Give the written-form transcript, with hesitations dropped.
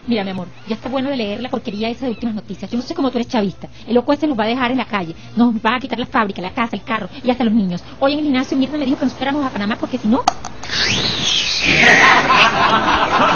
Mira, mi amor, ya está bueno de leer la porquería esa de últimas noticias. Yo no sé cómo tú eres chavista. El loco ese nos va a dejar en la calle. Nos va a quitar la fábrica, la casa, el carro y hasta los niños. Hoy en el gimnasio Mirna me dijo que nos fuéramos a Panamá porque si no...